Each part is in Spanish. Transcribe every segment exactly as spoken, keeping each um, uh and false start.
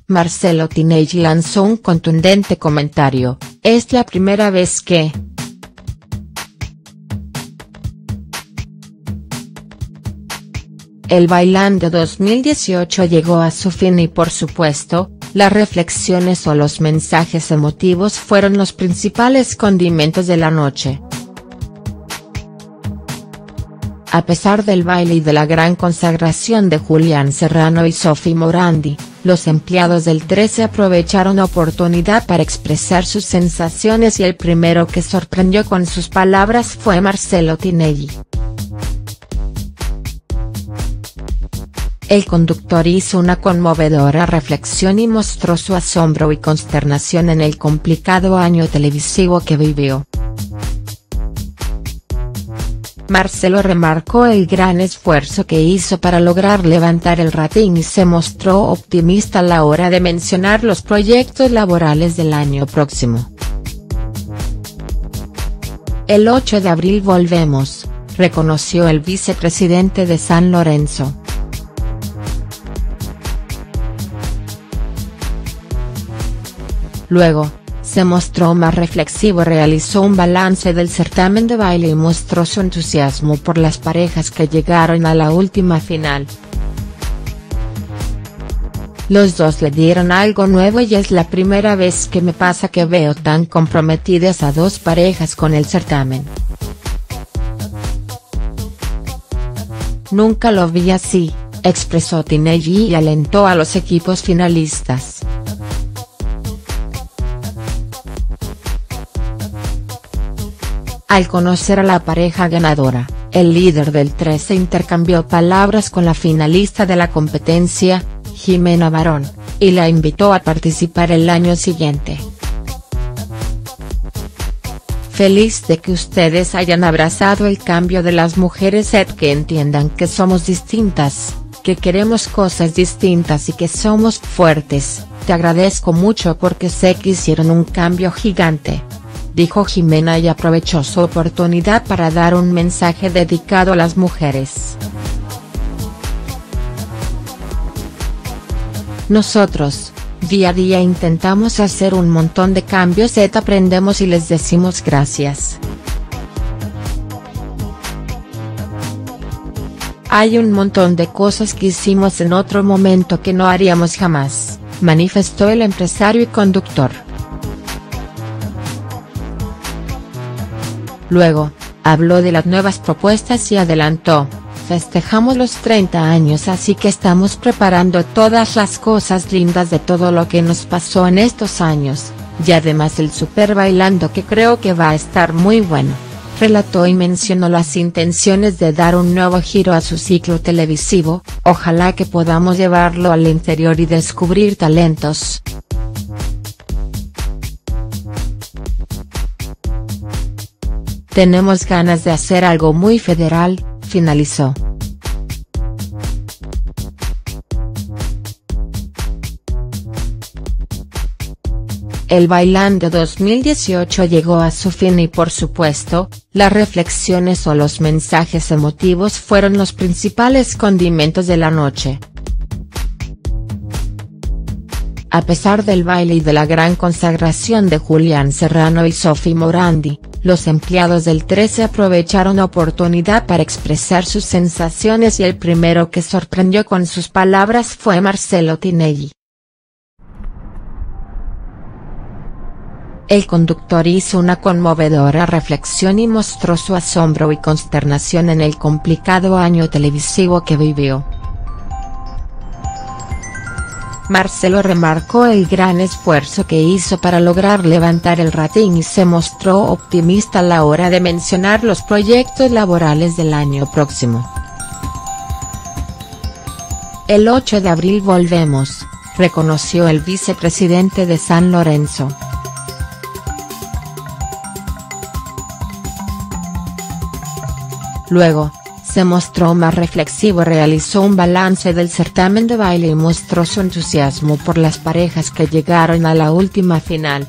Marcelo Tinelli lanzó un contundente comentario: "Es la primera vez que el Bailando dos mil dieciocho llegó a su fin y por supuesto, las reflexiones o los mensajes emotivos fueron los principales condimentos de la noche. A pesar del baile y de la gran consagración de Julián Serrano y Sophie Morandi, los empleados del trece aprovecharon la oportunidad para expresar sus sensaciones y el primero que sorprendió con sus palabras fue Marcelo Tinelli. El conductor hizo una conmovedora reflexión y mostró su asombro y consternación en el complicado año televisivo que vivió. Marcelo remarcó el gran esfuerzo que hizo para lograr levantar el rating y se mostró optimista a la hora de mencionar los proyectos laborales del año próximo. El ocho de abril volvemos, reconoció el vicepresidente de San Lorenzo. Luego, se mostró más reflexivo y realizó un balance del certamen de baile y mostró su entusiasmo por las parejas que llegaron a la última final. Los dos le dieron algo nuevo y es la primera vez que me pasa que veo tan comprometidas a dos parejas con el certamen. Nunca lo vi así, expresó Tinelli y alentó a los equipos finalistas. Al conocer a la pareja ganadora, el líder del trece intercambió palabras con la finalista de la competencia, Jimena Barón, y la invitó a participar el año siguiente. Feliz de que ustedes hayan abrazado el cambio de las mujeres y que entiendan que somos distintas, que queremos cosas distintas y que somos fuertes, te agradezco mucho porque sé que hicieron un cambio gigante", dijo Jimena y aprovechó su oportunidad para dar un mensaje dedicado a las mujeres. Nosotros, día a día intentamos hacer un montón de cambios y aprendemos y les decimos gracias. Hay un montón de cosas que hicimos en otro momento que no haríamos jamás, manifestó el empresario y conductor. Luego, habló de las nuevas propuestas y adelantó: "Festejamos los treinta años así que estamos preparando todas las cosas lindas de todo lo que nos pasó en estos años, y además el Super Bailando que creo que va a estar muy bueno", relató y mencionó las intenciones de dar un nuevo giro a su ciclo televisivo, ojalá que podamos llevarlo al interior y descubrir talentos. Tenemos ganas de hacer algo muy federal, finalizó. El Bailando dos mil dieciocho llegó a su fin y por supuesto, las reflexiones o los mensajes emotivos fueron los principales condimentos de la noche. A pesar del baile y de la gran consagración de Julián Serrano y Sophie Morandi, los empleados del trece aprovecharon la oportunidad para expresar sus sensaciones y el primero que sorprendió con sus palabras fue Marcelo Tinelli. El conductor hizo una conmovedora reflexión y mostró su asombro y consternación en el complicado año televisivo que vivió. Marcelo remarcó el gran esfuerzo que hizo para lograr levantar el rating y se mostró optimista a la hora de mencionar los proyectos laborales del año próximo. El ocho de abril volvemos, reconoció el vicepresidente de San Lorenzo. Luego, se mostró más reflexivo y realizó un balance del certamen de baile y mostró su entusiasmo por las parejas que llegaron a la última final.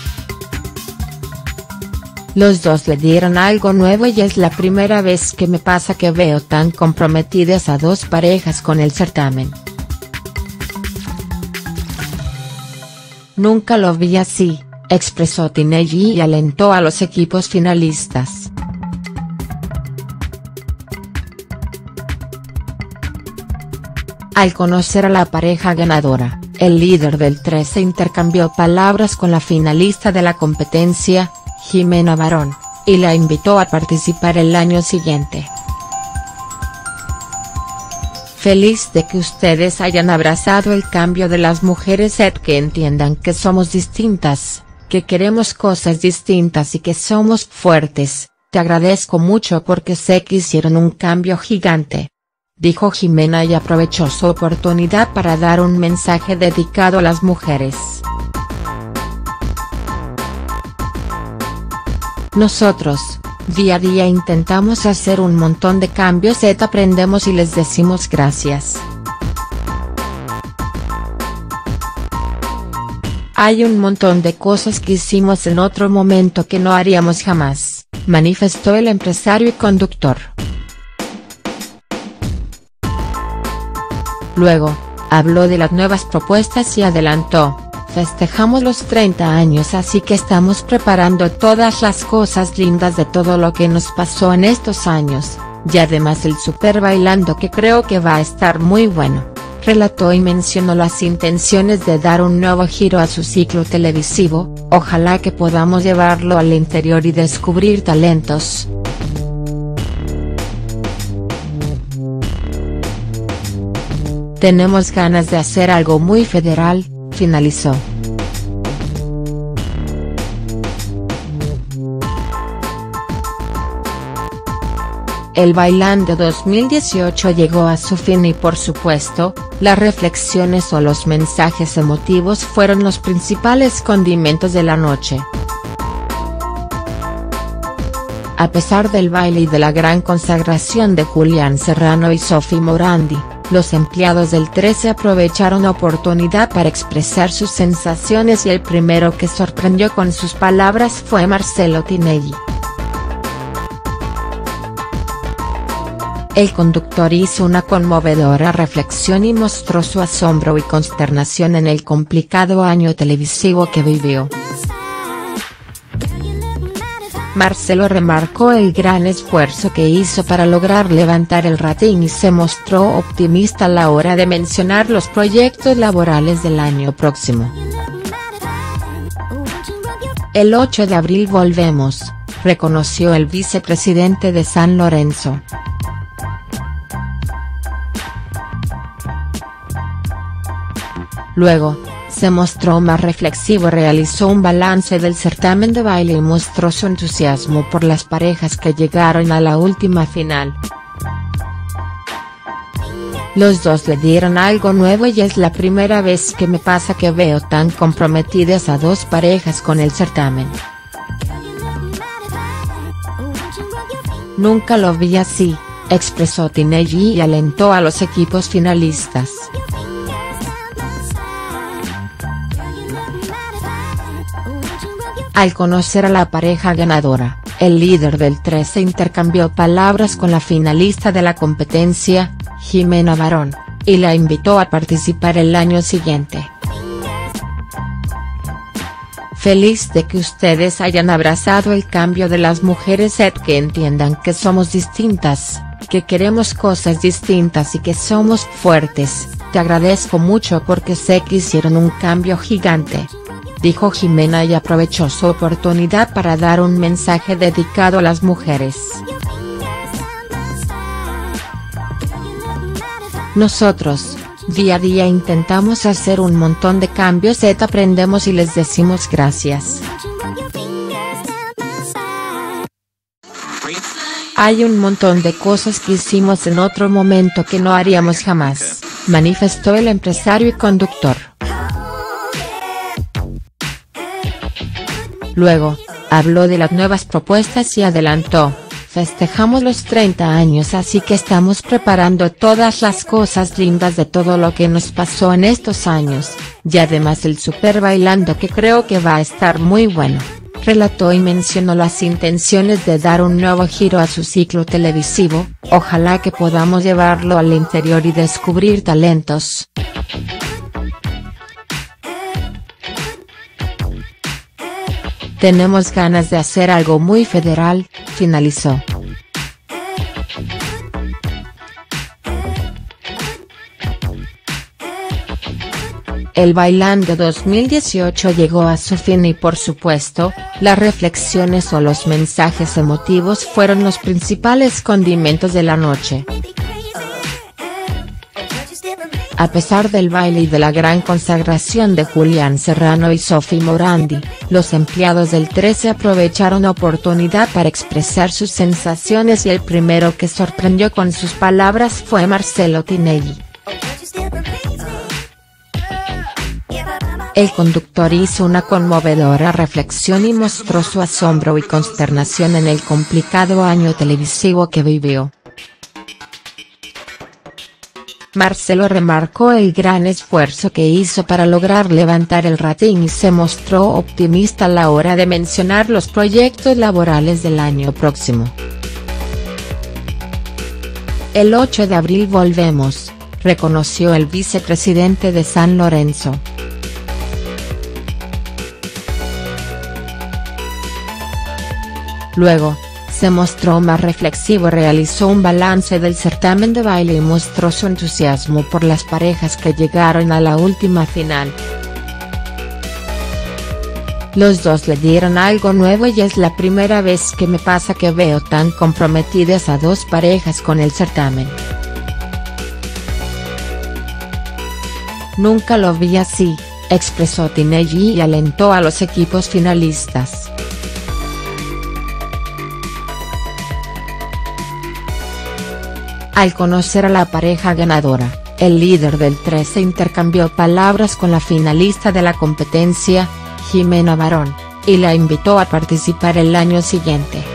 Los dos le dieron algo nuevo y es la primera vez que me pasa que veo tan comprometidas a dos parejas con el certamen. Nunca lo vi así, expresó Tinelli y alentó a los equipos finalistas. Al conocer a la pareja ganadora, el líder del trece intercambió palabras con la finalista de la competencia, Jimena Barón, y la invitó a participar el año siguiente. Feliz de que ustedes hayan abrazado el cambio de las mujeres y que entiendan que somos distintas, que queremos cosas distintas y que somos fuertes, te agradezco mucho porque sé que hicieron un cambio gigante. Dijo Jimena y aprovechó su oportunidad para dar un mensaje dedicado a las mujeres. Nosotros, día a día intentamos hacer un montón de cambios y aprendemos y les decimos gracias. Hay un montón de cosas que hicimos en otro momento que no haríamos jamás, manifestó el empresario y conductor. Luego, habló de las nuevas propuestas y adelantó, festejamos los treinta años así que estamos preparando todas las cosas lindas de todo lo que nos pasó en estos años, y además el super bailando que creo que va a estar muy bueno, relató y mencionó las intenciones de dar un nuevo giro a su ciclo televisivo, ojalá que podamos llevarlo al interior y descubrir talentos. Tenemos ganas de hacer algo muy federal, finalizó. El Bailando dos mil dieciocho llegó a su fin y por supuesto, las reflexiones o los mensajes emotivos fueron los principales condimentos de la noche. A pesar del baile y de la gran consagración de Julián Serrano y Sophie Morandi, los empleados del trece aprovecharon la oportunidad para expresar sus sensaciones y el primero que sorprendió con sus palabras fue Marcelo Tinelli. El conductor hizo una conmovedora reflexión y mostró su asombro y consternación en el complicado año televisivo que vivió. Marcelo remarcó el gran esfuerzo que hizo para lograr levantar el rating y se mostró optimista a la hora de mencionar los proyectos laborales del año próximo. El ocho de abril volvemos, reconoció el vicepresidente de San Lorenzo. Luego, se mostró más reflexivo y realizó un balance del certamen de baile y mostró su entusiasmo por las parejas que llegaron a la última final. Los dos le dieron algo nuevo y es la primera vez que me pasa que veo tan comprometidas a dos parejas con el certamen. Nunca lo vi así, expresó Tinelli y alentó a los equipos finalistas. Al conocer a la pareja ganadora, el líder del trece intercambió palabras con la finalista de la competencia, Jimena Barón, y la invitó a participar el año siguiente. Feliz de que ustedes hayan abrazado el cambio de las mujeres y que entiendan que somos distintas, que queremos cosas distintas y que somos fuertes, te agradezco mucho porque sé que hicieron un cambio gigante. Dijo Jimena y aprovechó su oportunidad para dar un mensaje dedicado a las mujeres. Nosotros, día a día intentamos hacer un montón de cambios y aprendemos y les decimos gracias. Hay un montón de cosas que hicimos en otro momento que no haríamos jamás, manifestó el empresario y conductor. Luego, habló de las nuevas propuestas y adelantó, festejamos los treinta años así que estamos preparando todas las cosas lindas de todo lo que nos pasó en estos años, y además el super bailando que creo que va a estar muy bueno, relató y mencionó las intenciones de dar un nuevo giro a su ciclo televisivo, ojalá que podamos llevarlo al interior y descubrir talentos. tenemos ganas de hacer algo muy federal, finalizó. El Bailando dos mil dieciocho llegó a su fin y por supuesto, las reflexiones o los mensajes emotivos fueron los principales condimentos de la noche. A pesar del baile y de la gran consagración de Julián Serrano y Sophie Morandi, los empleados del trece aprovecharon la oportunidad para expresar sus sensaciones y el primero que sorprendió con sus palabras fue Marcelo Tinelli. El conductor hizo una conmovedora reflexión y mostró su asombro y consternación en el complicado año televisivo que vivió. Marcelo remarcó el gran esfuerzo que hizo para lograr levantar el rating y se mostró optimista a la hora de mencionar los proyectos laborales del año próximo. El ocho de abril volvemos, reconoció el vicepresidente de San Lorenzo. Luego, se mostró más reflexivo y realizó un balance del certamen de baile y mostró su entusiasmo por las parejas que llegaron a la última final. Los dos le dieron algo nuevo y es la primera vez que me pasa que veo tan comprometidas a dos parejas con el certamen. Nunca lo vi así, expresó Tinelli y alentó a los equipos finalistas. Al conocer a la pareja ganadora, el líder del trece intercambió palabras con la finalista de la competencia, Jimena Barón, y la invitó a participar el año siguiente.